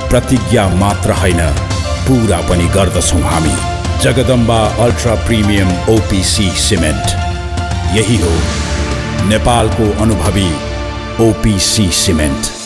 प्रतिज्ञा मात्र हैन, पूरा पनि गर्दछौं हामी। Jagdamba ultra premium OPC cement, यही हो नेपालको अनुभवी ओपीसी सिमेन्ट।